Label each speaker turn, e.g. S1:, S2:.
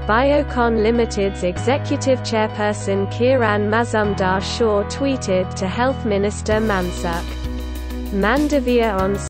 S1: Biocon Limited's executive chairperson Kiran Mazumdar-Shaw tweeted to Health Minister Mansukh Mandavia on